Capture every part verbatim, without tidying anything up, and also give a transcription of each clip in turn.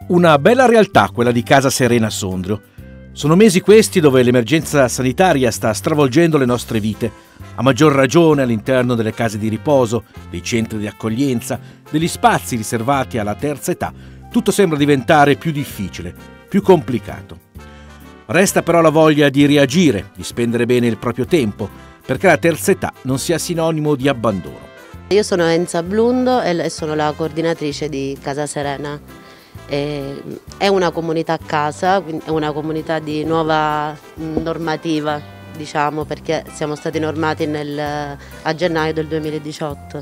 Una bella realtà quella di Casa Serena a Sondrio. Sono mesi questi dove l'emergenza sanitaria sta stravolgendo le nostre vite, a maggior ragione all'interno delle case di riposo, dei centri di accoglienza, degli spazi riservati alla terza età. Tutto sembra diventare più difficile, più complicato. Resta però la voglia di reagire, di spendere bene il proprio tempo, perché la terza età non sia sinonimo di abbandono. Io sono Enza Blundo e sono la coordinatrice di Casa Serena. È una comunità a casa, è una comunità di nuova normativa, diciamo, perché siamo stati normati nel, a gennaio del duemiladiciotto.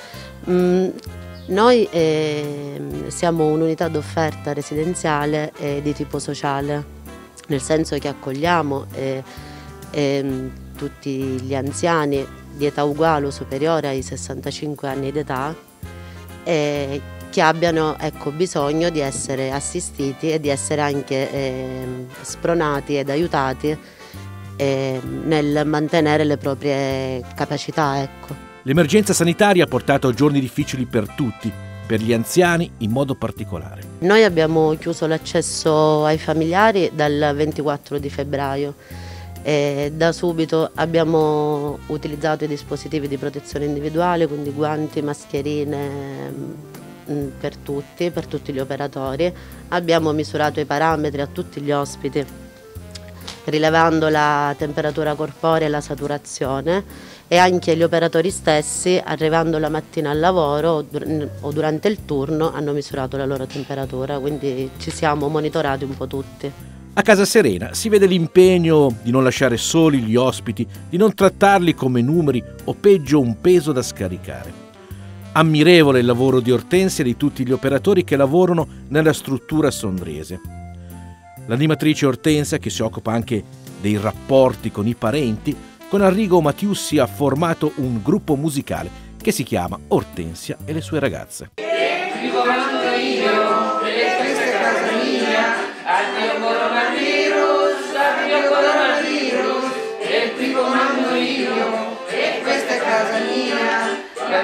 Noi eh, siamo un'unità d'offerta residenziale eh, di tipo sociale, nel senso che accogliamo eh, eh, tutti gli anziani di età uguale o superiore ai sessantacinque anni d'età eh, che abbiano ecco, bisogno di essere assistiti e di essere anche eh, spronati ed aiutati eh, nel mantenere le proprie capacità. Ecco. L'emergenza sanitaria ha portato giorni difficili per tutti, per gli anziani in modo particolare. Noi abbiamo chiuso l'accesso ai familiari dal ventiquattro di febbraio e da subito abbiamo utilizzato i dispositivi di protezione individuale, quindi guanti, mascherine, per tutti, per tutti gli operatori. Abbiamo misurato i parametri a tutti gli ospiti, rilevando la temperatura corporea e la saturazione, e anche gli operatori stessi, arrivando la mattina al lavoro o durante il turno, hanno misurato la loro temperatura, quindi ci siamo monitorati un po' tutti. A Casa Serena si vede l'impegno di non lasciare soli gli ospiti, di non trattarli come numeri o peggio un peso da scaricare. Ammirevole il lavoro di Ortensia e di tutti gli operatori che lavorano nella struttura sondriese. L'animatrice Ortensia, che si occupa anche dei rapporti con i parenti, con Arrigo Matiussi ha formato un gruppo musicale che si chiama Ortensia e le sue ragazze. Ti comando io, e questa è casa mia, al mio coronavirus, al mio coronavirus, e ti comando io, e questa è casa mia.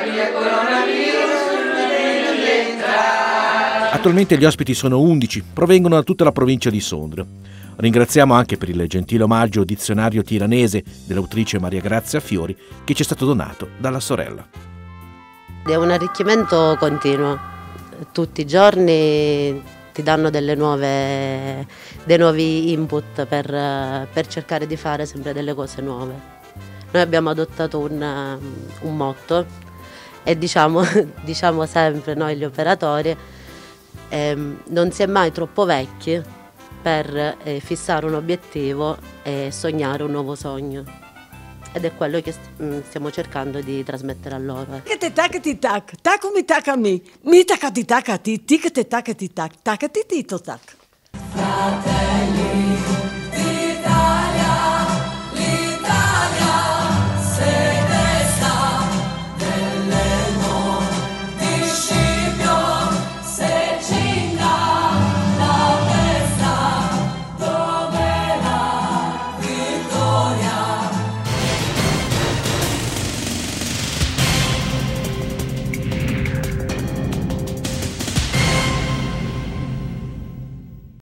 Attualmente gli ospiti sono undici, provengono da tutta la provincia di Sondrio. Ringraziamo anche per il gentile omaggio dizionario tiranese dell'autrice Maria Grazia Fiori che ci è stato donato dalla sorella. È un arricchimento continuo, tutti i giorni ti danno delle nuove, dei nuovi input per, per cercare di fare sempre delle cose nuove. Noi abbiamo adottato un, un motto e diciamo, diciamo sempre noi gli operatori, ehm, non si è mai troppo vecchi per eh, fissare un obiettivo e sognare un nuovo sogno. Ed è quello che stiamo cercando di trasmettere a loro. Tac tac ti tac, tac mi tac a me, mi tac ti tac a ti, tic te tac ti tac, tac ti ti to tac.